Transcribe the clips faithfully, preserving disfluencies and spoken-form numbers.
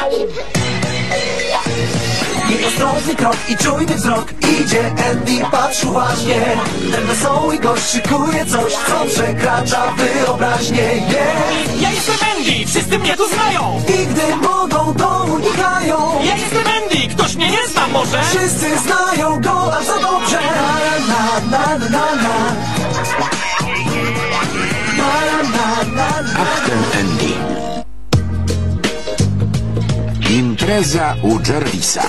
Nieostrożny krok i czujny wzrok. Idzie Andy, patrz uważnie. Ten wesoły gość szykuje coś, co przekracza wyobraźnię. Yeah. Ja jestem Andy, wszyscy mnie tu znają. I gdy mogą, to unikają. Ja jestem Andy, ktoś mnie nie zna może? Wszyscy znają go, a co dobrze. Na, na, na, na, na. Na, na, na, na. Ach, ten Andy. Impreza u Jervisa.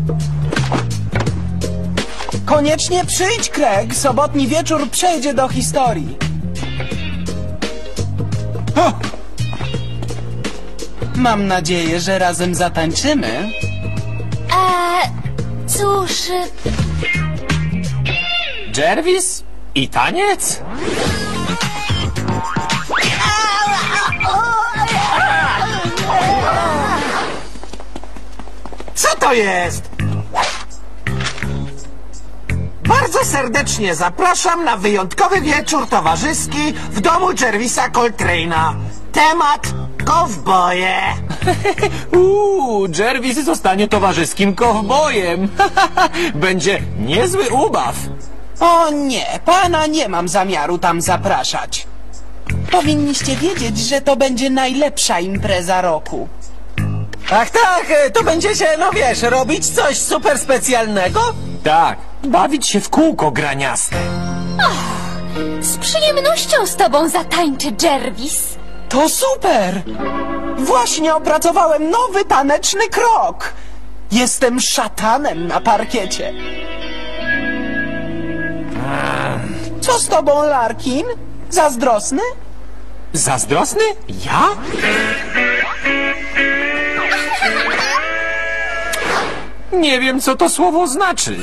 Koniecznie przyjdź, Craig. Sobotni wieczór przejdzie do historii. O! Mam nadzieję, że razem zatańczymy. Eee, cóż... Jervis? I taniec? Co to jest? Bardzo serdecznie zapraszam na wyjątkowy wieczór towarzyski w domu Jervisa Coltrane'a. Temat kowboje. Uuu, Jervis zostanie towarzyskim kowbojem. Będzie niezły ubaw. O nie, pana nie mam zamiaru tam zapraszać. Powinniście wiedzieć, że to będzie najlepsza impreza roku. Ach tak, to będziecie, no wiesz, robić coś super specjalnego? Tak, bawić się w kółko graniaste. Z przyjemnością z tobą zatańczy, Jervis. To super! Właśnie opracowałem nowy taneczny krok. Jestem szatanem na parkiecie. Co z tobą, Larkin? Zazdrosny? Zazdrosny? Ja? Nie wiem, co to słowo znaczy.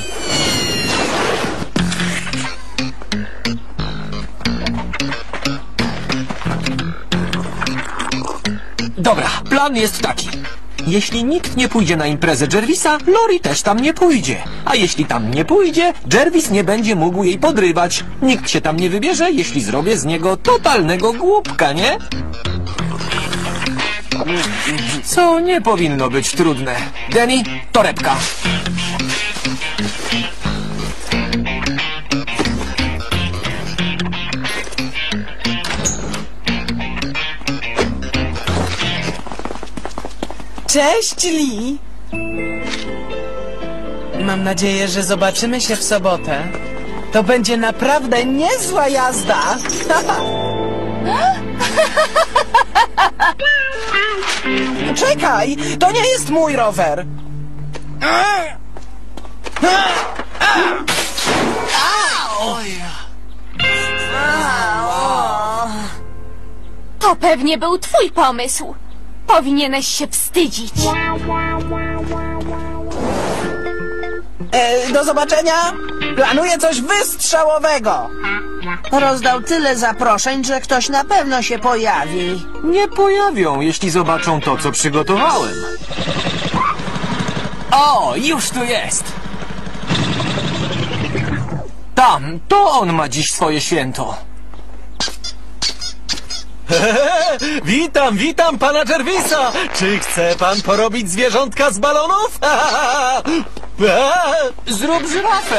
Dobra, plan jest taki. Jeśli nikt nie pójdzie na imprezę Jervisa, Lori też tam nie pójdzie. A jeśli tam nie pójdzie, Jervis nie będzie mógł jej podrywać. Nikt się tam nie wybierze, jeśli zrobię z niego totalnego głupka, nie? Co nie powinno być trudne. Danny, torebka. Cześć, Lee! Mam nadzieję, że zobaczymy się w sobotę. To będzie naprawdę niezła jazda! Czekaj! To nie jest mój rower! To pewnie był twój pomysł. Powinieneś się wstydzić. E, do zobaczenia! Planuję coś wystrzałowego! Rozdał tyle zaproszeń, że ktoś na pewno się pojawi. Nie pojawią, jeśli zobaczą to, co przygotowałem. O, już tu jest! Tam, to on ma dziś swoje święto. Witam, witam pana Jervisa! Czy chce pan porobić zwierzątka z balonów? Zrób żyrafę!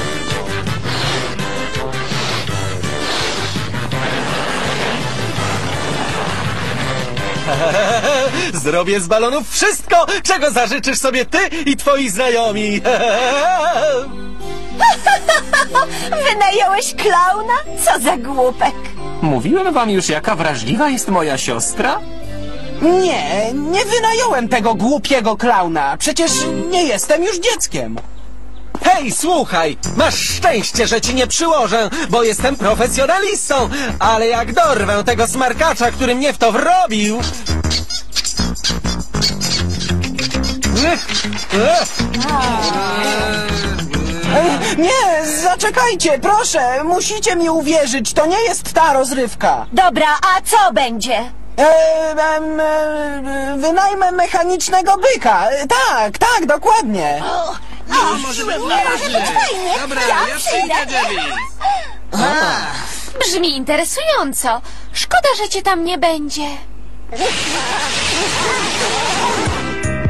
Zrobię z balonów wszystko, czego zażyczysz sobie ty i twoi znajomi. Wynająłeś klauna? Co za głupek. Mówiłem wam już, jaka wrażliwa jest moja siostra? Nie, nie wynająłem tego głupiego klauna. Przecież nie jestem już dzieckiem. Hej, słuchaj, masz szczęście, że ci nie przyłożę, bo jestem profesjonalistą, ale jak dorwę tego smarkacza, który mnie w to wrobił... Nie, zaczekajcie, proszę, musicie mi uwierzyć, to nie jest ta rozrywka. Dobra, a co będzie? E, em, e, wynajmę mechanicznego byka. E, Tak, tak, dokładnie. O, może być fajnie. Dobra, ja przyjdę. Brzmi interesująco. Szkoda, że cię tam nie będzie.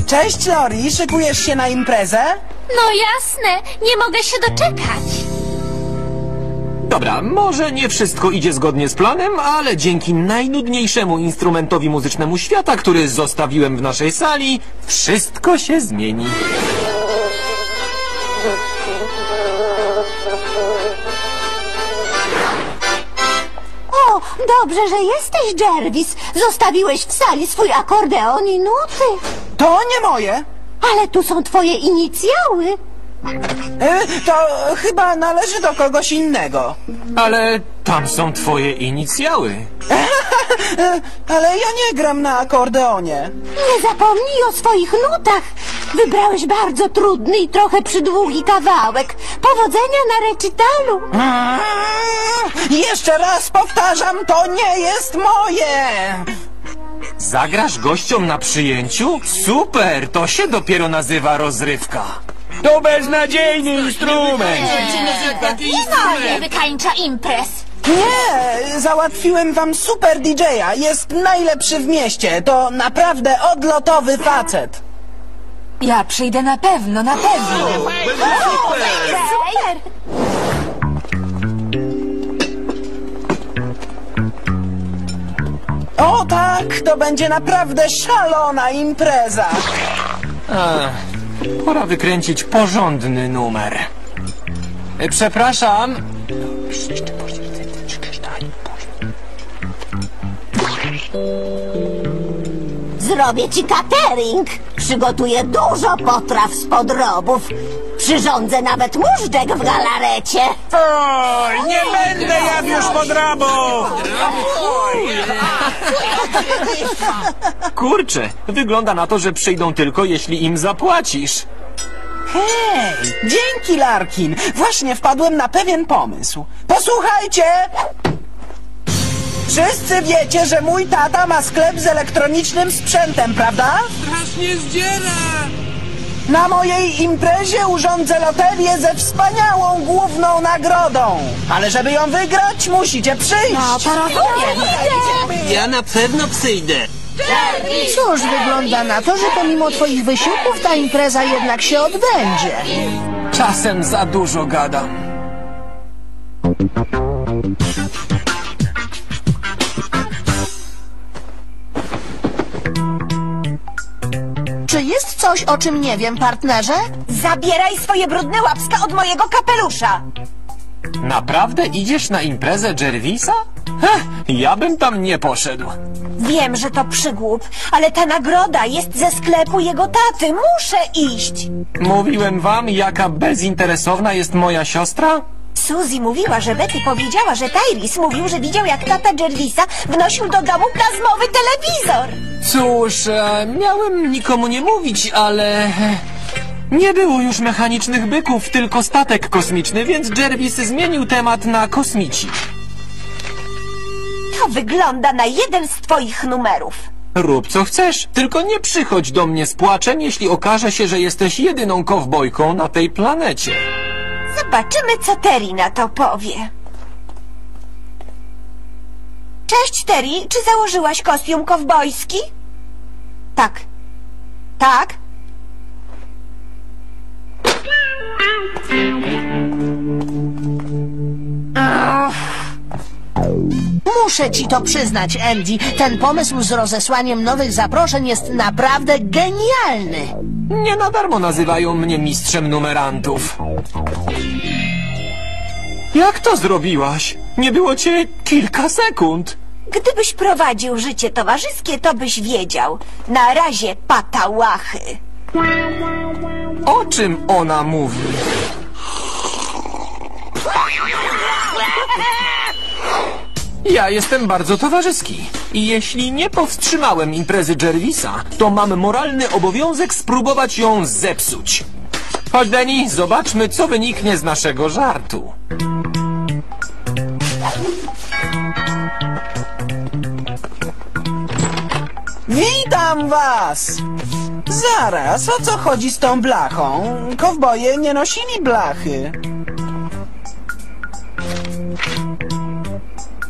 Cześć, Lori, szykujesz się na imprezę? No jasne, nie mogę się doczekać. Dobra, może nie wszystko idzie zgodnie z planem, ale dzięki najnudniejszemu instrumentowi muzycznemu świata, który zostawiłem w naszej sali, wszystko się zmieni. O, dobrze, że jesteś, Jervis. Zostawiłeś w sali swój akordeon i nuty. To nie moje. Ale tu są twoje inicjały. E, to chyba należy do kogoś innego. Ale tam są twoje inicjały. E, ale ja nie gram na akordeonie. Nie zapomnij o swoich nutach. Wybrałeś bardzo trudny i trochę przydługi kawałek. Powodzenia na recitalu. Mm, jeszcze raz powtarzam, to nie jest moje. Zagrasz gościom na przyjęciu? Super, to się dopiero nazywa rozrywka. To beznadziejny instrument. Nie wykańcza imprez. Nie, załatwiłem wam super D J-a. Jest najlepszy w mieście. To naprawdę odlotowy facet. Ja przyjdę na pewno, na pewno. Super! O tak, to będzie naprawdę szalona impreza. Ach, pora wykręcić porządny numer. E, Przepraszam. Zrobię ci catering. Przygotuję dużo potraw z podrobów. Przyrządzę nawet móżdżek w galarecie. Oj, nie będę jadł już podrobów! Kurczę, wygląda na to, że przyjdą tylko jeśli im zapłacisz. Hej, dzięki, Larkin. Właśnie wpadłem na pewien pomysł. Posłuchajcie! Wszyscy wiecie, że mój tata ma sklep z elektronicznym sprzętem, prawda? Strasznie zdziera! Na mojej imprezie urządzę loterię ze wspaniałą główną nagrodą. Ale żeby ją wygrać, musicie przyjść. No, to rozumiem. Ja na pewno przyjdę. Cóż, wygląda na to, że pomimo twoich wysiłków ta impreza jednak się odbędzie. Czasem za dużo gadam. Czy jest coś, o czym nie wiem, partnerze? Zabieraj swoje brudne łapska od mojego kapelusza. Naprawdę idziesz na imprezę Jervisa? Heh, ja bym tam nie poszedł. Wiem, że to przygłup, ale ta nagroda jest ze sklepu jego taty. Muszę iść. Mówiłem wam, jaka bezinteresowna jest moja siostra? Suzy mówiła, że Betty powiedziała, że Tyrese mówił, że widział, jak tata Jervisa wnosił do domu plazmowy telewizor. Cóż, e, miałem nikomu nie mówić, ale... e, Nie było już mechanicznych byków, tylko statek kosmiczny, więc Jervis zmienił temat na kosmici. To wygląda na jeden z twoich numerów. Rób co chcesz, tylko nie przychodź do mnie z płaczem, jeśli okaże się, że jesteś jedyną kowbojką na tej planecie. Zobaczymy, co Terry na to powie. Cześć, Terry. Czy założyłaś kostium kowbojski? Tak. Tak? Muszę ci to przyznać, Andy. Ten pomysł z rozesłaniem nowych zaproszeń jest naprawdę genialny. Nie na darmo nazywają mnie mistrzem numerantów. Jak to zrobiłaś? Nie było cię kilka sekund. Gdybyś prowadził życie towarzyskie, to byś wiedział. Na razie patałachy. O czym ona mówi? Ja jestem bardzo towarzyski. I jeśli nie powstrzymałem imprezy Jervisa, to mam moralny obowiązek spróbować ją zepsuć. Chodź, Danny, zobaczmy, co wyniknie z naszego żartu. Witam was! Zaraz, o co chodzi z tą blachą? Kowboje nie nosili blachy.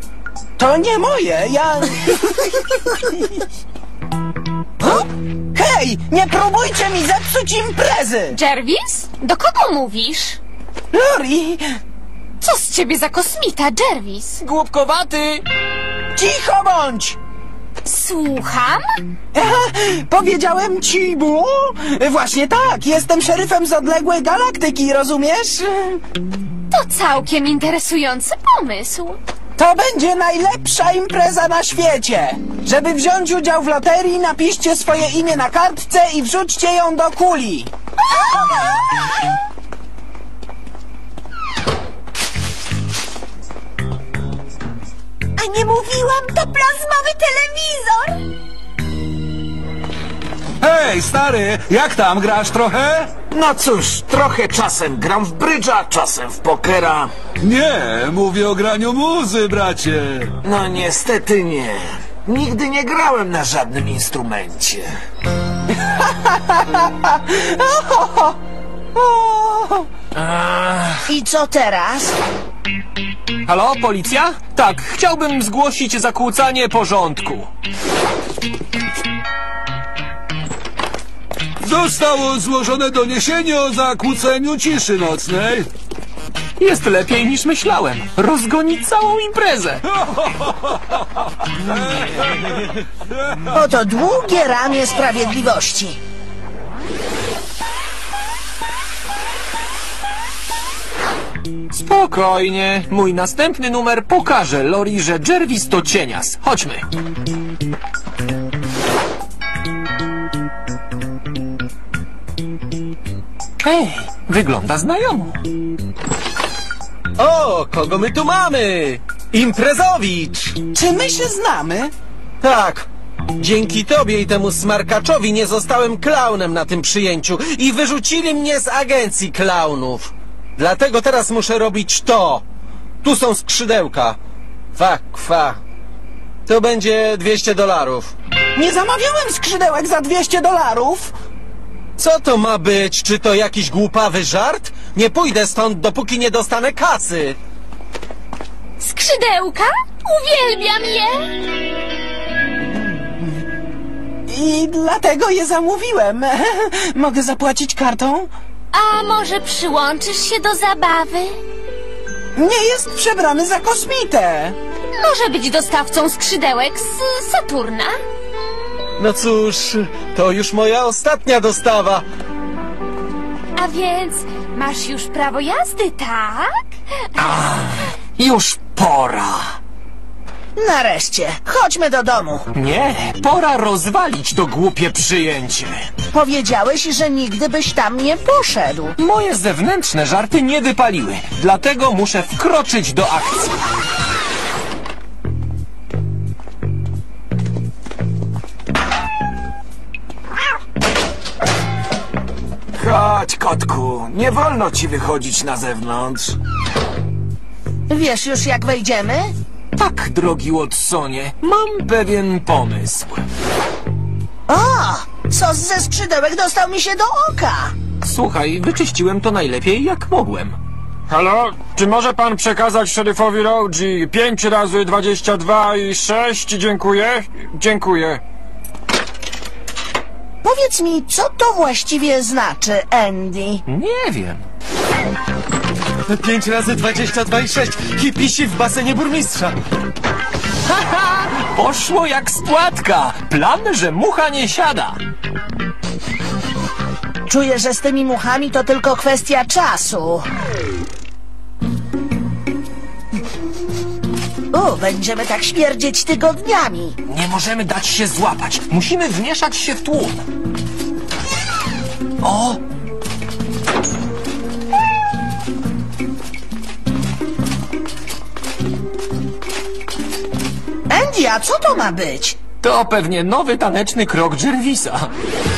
To nie moje, ja... O? Hej! Hej, nie próbujcie mi zepsuć imprezy! Jervis? Do kogo mówisz? Lori! Co z ciebie za kosmita, Jervis? Głupkowaty! Cicho bądź! Słucham? Powiedziałem ci, bu? Właśnie tak, jestem szeryfem z odległej galaktyki, rozumiesz? To całkiem interesujący pomysł. To będzie najlepsza impreza na świecie! Żeby wziąć udział w loterii, napiszcie swoje imię na kartce i wrzućcie ją do kuli. A nie mówiłam, to plazmowy telewizor! Hej, stary, jak tam, grasz trochę? No cóż, trochę czasem gram w brydża, czasem w pokera. Nie, mówię o graniu muzy, bracie. No niestety nie. Nigdy nie grałem na żadnym instrumencie. I co teraz? Halo, policja? Tak, chciałbym zgłosić zakłócanie porządku. Zostało złożone doniesienie o zakłóceniu ciszy nocnej. Jest lepiej niż myślałem. Rozgoni całą imprezę. Oto długie ramię sprawiedliwości. Spokojnie. Mój następny numer pokaże Lori, że Jervis to cienias. Chodźmy. Hej, wygląda znajomo. O, kogo my tu mamy? Imprezowicz! Czy my się znamy? Tak. Dzięki tobie i temu smarkaczowi nie zostałem klaunem na tym przyjęciu i wyrzucili mnie z agencji klaunów. Dlatego teraz muszę robić to. Tu są skrzydełka. Fa, kwa. To będzie dwieście dolarów. Nie zamawiałem skrzydełek za dwieście dolarów! Co to ma być? Czy to jakiś głupawy żart? Nie pójdę stąd, dopóki nie dostanę kasy. Skrzydełka? Uwielbiam je! I dlatego je zamówiłem. Mogę zapłacić kartą? A może przyłączysz się do zabawy? Nie jest przebrany za kosmitę. Może być dostawcą skrzydełek z Saturna? No cóż, to już moja ostatnia dostawa. A więc masz już prawo jazdy, tak? Już pora. Nareszcie, chodźmy do domu. Nie, pora rozwalić to głupie przyjęcie. Powiedziałeś, że nigdy byś tam nie poszedł. Moje zewnętrzne żarty nie wypaliły, dlatego muszę wkroczyć do akcji. Chodź, kotku, nie wolno ci wychodzić na zewnątrz. Wiesz już, jak wejdziemy? Tak, drogi Watsonie, mam pewien pomysł. O! Sos ze skrzydełek dostał mi się do oka. Słuchaj, wyczyściłem to najlepiej jak mogłem. Halo? Czy może pan przekazać szeryfowi Rogi pięć razy dwadzieścia dwa i sześć? Dziękuję. Dziękuję. Powiedz mi, co to właściwie znaczy, Andy? Nie wiem. pięć razy dwadzieścia dwa i sześć. Hipisi w basenie burmistrza. Haha! Poszło jak z płatka. Plan, że mucha nie siada. Czuję, że z tymi muchami to tylko kwestia czasu. O, będziemy tak śmierdzieć tygodniami. Nie możemy dać się złapać. Musimy wmieszać się w tłum. O! Andy, a co to ma być? To pewnie nowy taneczny krok Jervisa.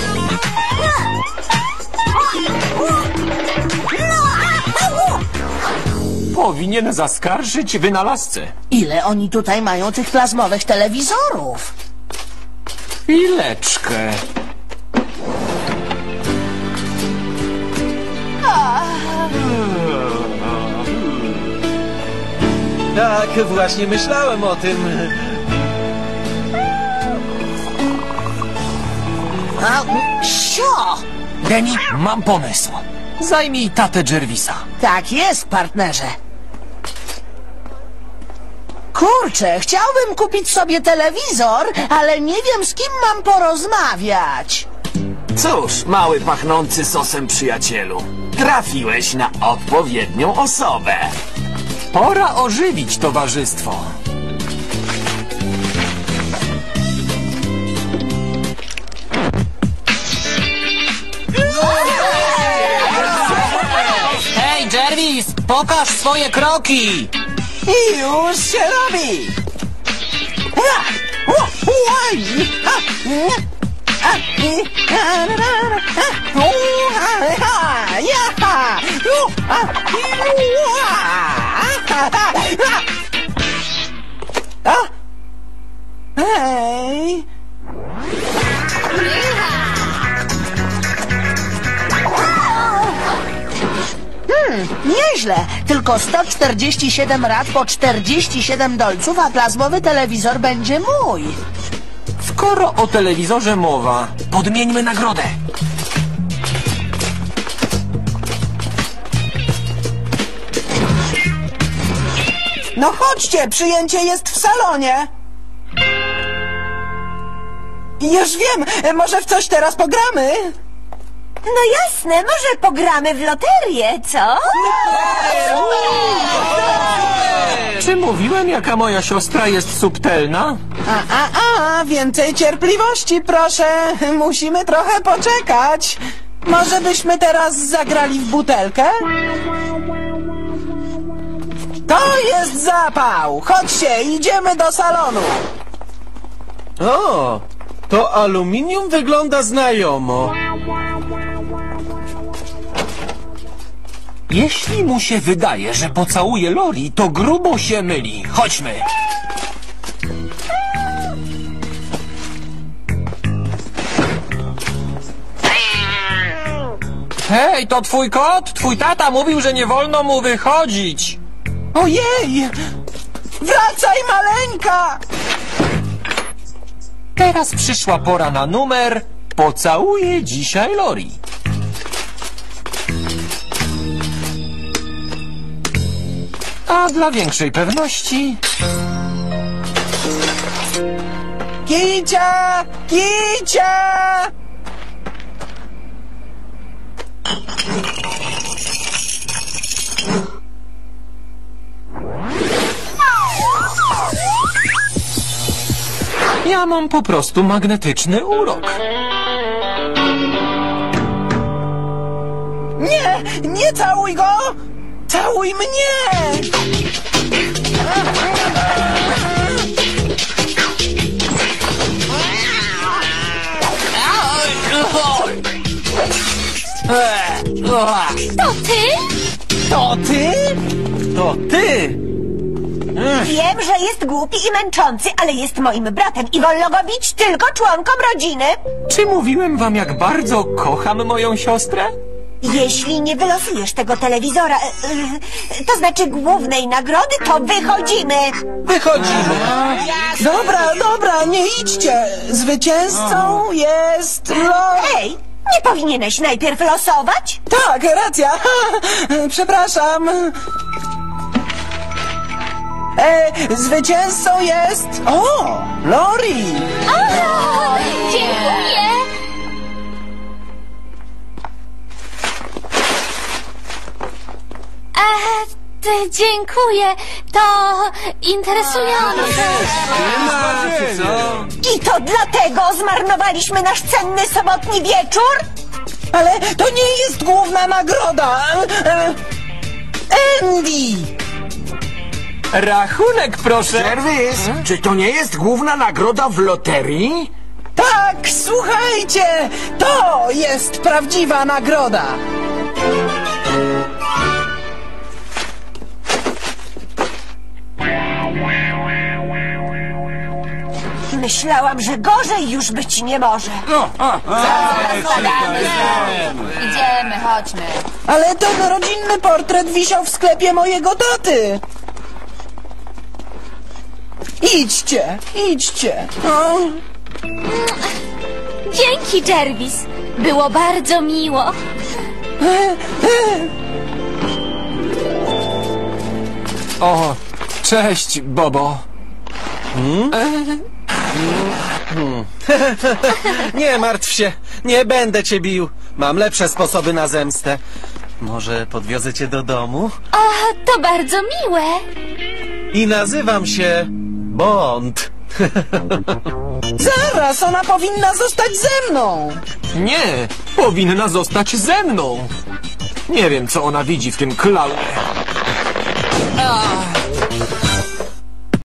Powinien zaskarżyć wynalazcę. Ile oni tutaj mają tych plazmowych telewizorów? Chwileczkę. Tak, właśnie myślałem o tym. A, Co? Denny, mam pomysł. Zajmij tatę Jervisa. Tak jest, partnerze. Kurczę, chciałbym kupić sobie telewizor, ale nie wiem, z kim mam porozmawiać. Cóż, mały pachnący sosem przyjacielu. Trafiłeś na odpowiednią osobę. Pora ożywić towarzystwo. Hej, Jervis, pokaż swoje kroki! I już się robi! Ha! O, uaj! Ha! A, i, ha, ra, ra, ra, ha! U, ha, ha! Ja, ha! U, a, i, u, a! Ha, ha, ha! A! Hej! Hmm, nieźle. Tylko sto czterdzieści siedem rat po czterdzieści siedem dolców, a plazmowy telewizor będzie mój. Skoro o telewizorze mowa, podmieńmy nagrodę. No chodźcie, przyjęcie jest w salonie. Już wiem, może w coś teraz pogramy? No jasne, może pogramy w loterię, co? Czy mówiłem, jaka moja siostra jest subtelna? A, a, a, więcej cierpliwości, proszę. Musimy trochę poczekać. Może byśmy teraz zagrali w butelkę? To jest zapał. Chodźcie, idziemy do salonu. O, to aluminium wygląda znajomo. Jeśli mu się wydaje, że pocałuje Lori, to grubo się myli. Chodźmy. Hej, to twój kot? Twój tata mówił, że nie wolno mu wychodzić. Ojej! Wracaj, maleńka! Teraz przyszła pora na numer. Pocałuję dzisiaj Lori. A dla większej pewności... Kicia! Kicia! Ja mam po prostu magnetyczny urok. Nie! Nie całuj go! Całuj mnie! To ty? To ty? To ty! Wiem, że jest głupi i męczący, ale jest moim bratem i wolno go bić tylko członkom rodziny. Czy mówiłem wam, jak bardzo kocham moją siostrę? Jeśli nie wylosujesz tego telewizora, e, e, to znaczy głównej nagrody, to wychodzimy. Wychodzimy. Dobra, dobra, nie idźcie. Zwycięzcą jest Lo... Ej, nie powinieneś najpierw losować? Tak, racja. Przepraszam. E, zwycięzcą jest... O, Lori. O, dziękuję. E, ty, dziękuję. To interesujące. I to dlatego zmarnowaliśmy nasz cenny sobotni wieczór? Ale to nie jest główna nagroda. E, Andy. Rachunek, proszę. Jervis, czy to nie jest główna nagroda w loterii? Tak, słuchajcie, to jest prawdziwa nagroda. Myślałam, że gorzej już być nie może. Idziemy, chodźmy. Ale ten rodzinny portret wisiał w sklepie mojego taty. Idźcie, idźcie. O. Dzięki, Jervis. Było bardzo miło. O, cześć, Bobo. Nie martw się, nie będę cię bił. Mam lepsze sposoby na zemstę. Może podwiozę cię do domu? O, to bardzo miłe. I nazywam się Bond. Zaraz, ona powinna zostać ze mną! Nie, powinna zostać ze mną. Nie wiem, co ona widzi w tym klaunie. Ah.